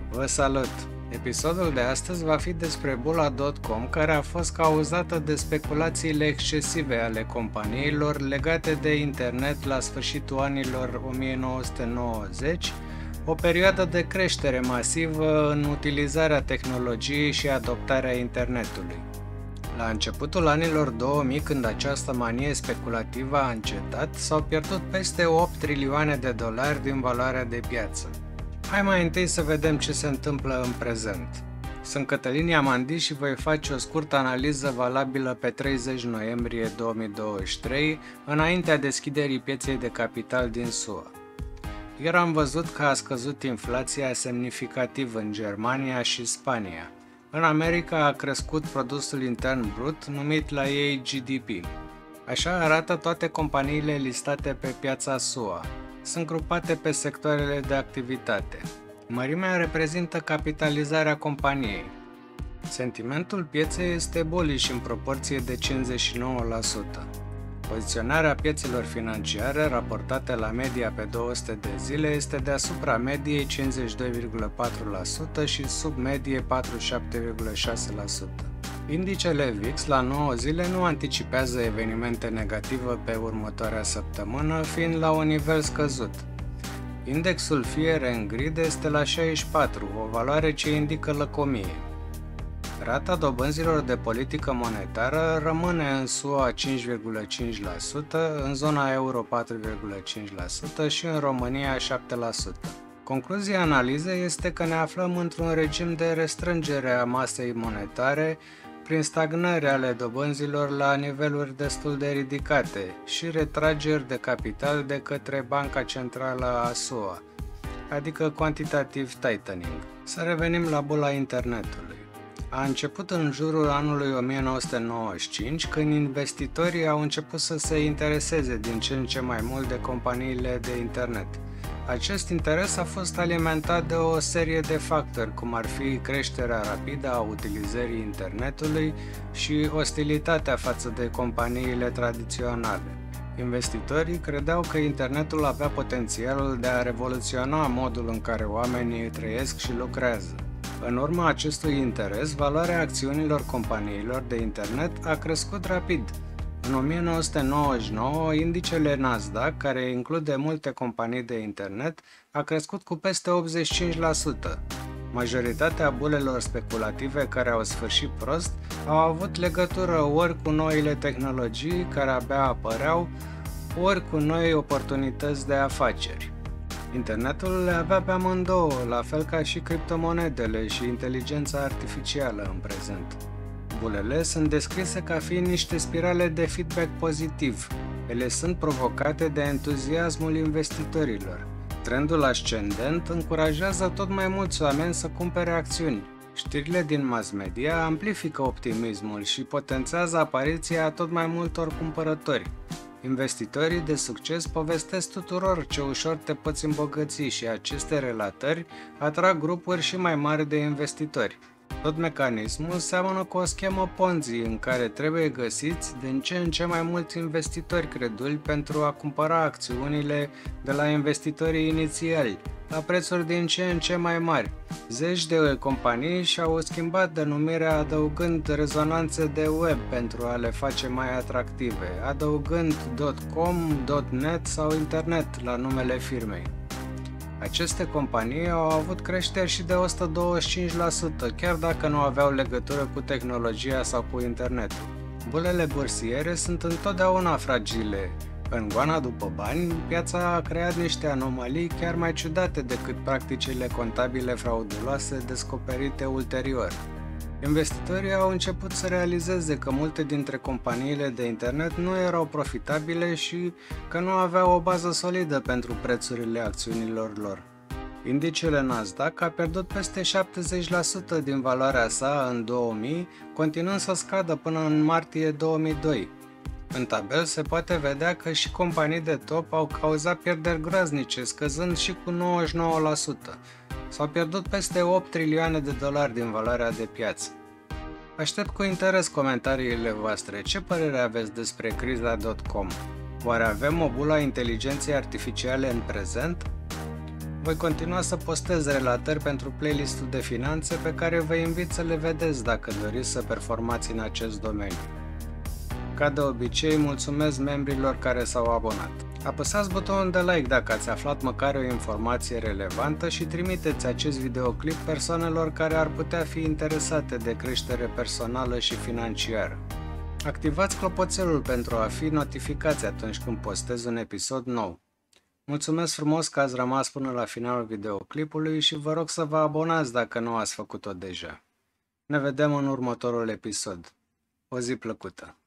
Vă salut! Episodul de astăzi va fi despre bula.com, care a fost cauzată de speculațiile excesive ale companiilor legate de internet la sfârșitul anilor 1990, o perioadă de creștere masivă în utilizarea tehnologiei și adoptarea internetului. La începutul anilor 2000, când această manie speculativă a încetat, s-au pierdut peste 8 trilioane de dolari din valoarea de piață. Hai mai întâi să vedem ce se întâmplă în prezent. Sunt Cătălin Iamandi și voi face o scurtă analiză valabilă pe 30 noiembrie 2023, înaintea deschiderii pieței de capital din SUA. Ieri am văzut că a scăzut inflația semnificativ în Germania și Spania. În America a crescut produsul intern brut, numit la ei GDP. Așa arată toate companiile listate pe piața SUA. Sunt grupate pe sectoarele de activitate. Mărimea reprezintă capitalizarea companiei. Sentimentul pieței este bullish în proporție de 59%. Poziționarea piețelor financiare raportate la media pe 200 de zile este deasupra mediei 52,4% și sub medie 47,6%. Indicele VIX la 9 zile nu anticipează evenimente negative pe următoarea săptămână, fiind la un nivel scăzut. Indexul Fear and Greed este la 64, o valoare ce indică lăcomie. Rata dobânzilor de politică monetară rămâne în SUA 5,5%, în zona euro 4,5% și în România 7%. Concluzia analizei este că ne aflăm într-un regim de restrângere a masei monetare prin stagnări ale dobânzilor la niveluri destul de ridicate și retrageri de capital de către Banca Centrală a SUA, adică quantitative tightening. Să revenim la bula internetului. A început în jurul anului 1995, când investitorii au început să se intereseze din ce în ce mai mult de companiile de internet. Acest interes a fost alimentat de o serie de factori, cum ar fi creșterea rapidă a utilizării internetului și ostilitatea față de companiile tradiționale. Investitorii credeau că internetul avea potențialul de a revoluționa modul în care oamenii trăiesc și lucrează. În urma acestui interes, valoarea acțiunilor companiilor de internet a crescut rapid. În 1999, indicele Nasdaq, care include multe companii de internet, a crescut cu peste 85%. Majoritatea bulelor speculative care au sfârșit prost au avut legătură ori cu noile tehnologii care abia apăreau, ori cu noi oportunități de afaceri. Internetul le avea pe amândouă, la fel ca și criptomonedele și inteligența artificială în prezent. Bulele sunt descrise ca fiind niște spirale de feedback pozitiv. Ele sunt provocate de entuziasmul investitorilor. Trendul ascendent încurajează tot mai mulți oameni să cumpere acțiuni. Știrile din mass media amplifică optimismul și potențează apariția tot mai multor cumpărători. Investitorii de succes povestesc tuturor ce ușor te poți îmbogăți și aceste relatări atrag grupuri și mai mari de investitori. Tot mecanismul seamănă cu o schemă Ponzi în care trebuie găsiți din ce în ce mai mulți investitori creduli pentru a cumpăra acțiunile de la investitorii inițiali, la prețuri din ce în ce mai mari. Zeci de companii și-au schimbat denumirea adăugând rezonanțe de web pentru a le face mai atractive, adăugând .com, .net sau internet la numele firmei. Aceste companii au avut creșteri și de 125%, chiar dacă nu aveau legătură cu tehnologia sau cu internetul. Bulele bursiere sunt întotdeauna fragile. În goana după bani, piața a creat niște anomalii chiar mai ciudate decât practicile contabile frauduloase descoperite ulterior. Investitorii au început să realizeze că multe dintre companiile de internet nu erau profitabile și că nu aveau o bază solidă pentru prețurile acțiunilor lor. Indicele Nasdaq a pierdut peste 70% din valoarea sa în 2000, continuând să scadă până în martie 2002. În tabel se poate vedea că și companii de top au cauzat pierderi groaznice, scăzând și cu 99%. S-au pierdut peste 8 trilioane de dolari din valoarea de piață. Aștept cu interes comentariile voastre. Ce părere aveți despre criza.com? Oare avem o bulă a inteligenței artificiale în prezent? Voi continua să postez relatări pentru playlistul de finanțe pe care vă invit să le vedeți dacă doriți să performați în acest domeniu. Ca de obicei, mulțumesc membrilor care s-au abonat. Apăsați butonul de like dacă ați aflat măcar o informație relevantă și trimiteți acest videoclip persoanelor care ar putea fi interesate de creștere personală și financiară. Activați clopoțelul pentru a fi notificați atunci când postez un episod nou. Mulțumesc frumos că ați rămas până la finalul videoclipului și vă rog să vă abonați dacă nu ați făcut-o deja. Ne vedem în următorul episod. O zi plăcută!